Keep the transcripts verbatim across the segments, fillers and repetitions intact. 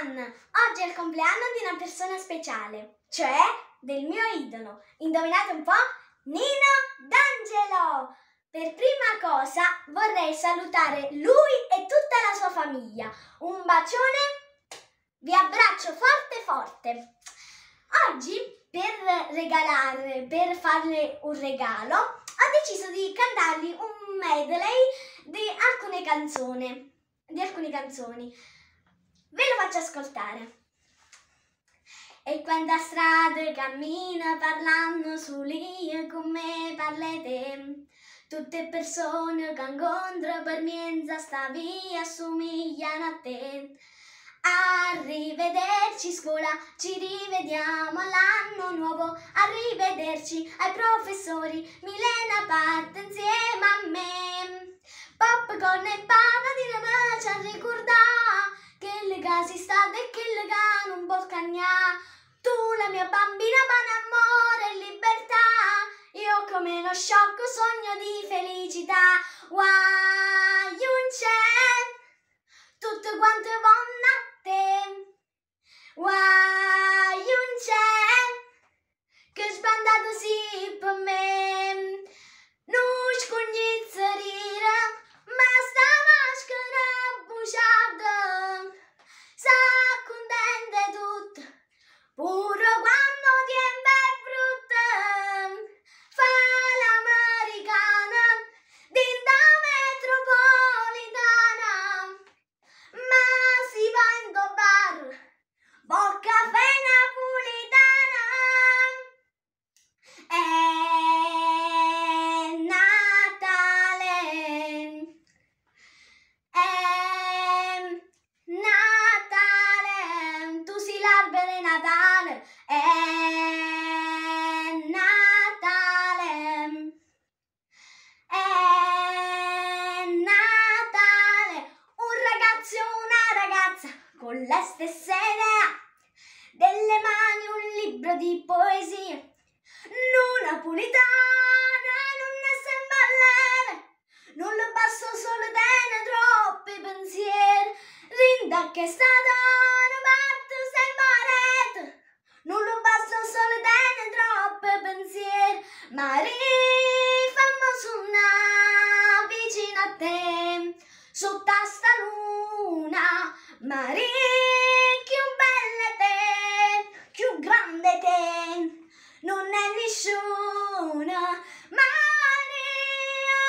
Fun! Oggi è il compleanno di una persona speciale, cioè del mio idolo. Indovinate un po'? Nino D'Angelo! Per prima cosa vorrei salutare lui e tutta la sua famiglia. Un bacione, vi abbraccio forte forte. Oggi per regalare, per farle un regalo, ho deciso di cantargli un medley di alcune canzoni, di alcune canzoni. Ve lo faccio ascoltare. E quando a strada cammina parlando su lì con me parlete, tutte persone che incontro per mienza sta via somigliano a te. Arrivederci scuola, ci rivediamo all'anno nuovo, arrivederci ai professori, Milena parte insieme a me. Popcorn e patatine ma ci ha ricordato che le casi state e che le cane un po' scagnà. Tu la mia bambina pane, amore e libertà, io come uno sciocco sogno di felicità. Guai un c'è, tutto quanto vanno a te. Guai un c'è, che sbandato sì per me. Non scognizzarire, ma sta maschera bruciata, sa contenta tutto, pure quando tiene brutta. Fa l'americana, dinda metropolitana, ma si va in do bar, buon caffè napolitana. È Natale, è Natale, tu sei l'albero di Natale, è Natale, è Natale, un ragazzo e una ragazza con la stessa idea, delle mani un libro di poesie, non napolitana, non ne sa ballare, non le passo solo tene troppi pensieri, rinda che sta da una parte sei parete, non lo passo solo tene troppi pensieri, ma rifammo su una vicino a te, sotto sta luna, ma più bella te, più grande te, non è nessuna. Maria,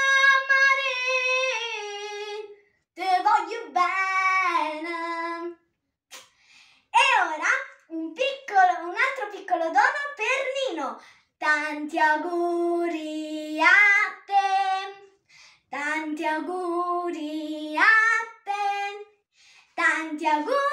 Maria, te voglio bene. E ora un piccolo, un altro piccolo dono per Nino. Tanti auguri a te, tanti auguri a te, tanti auguri.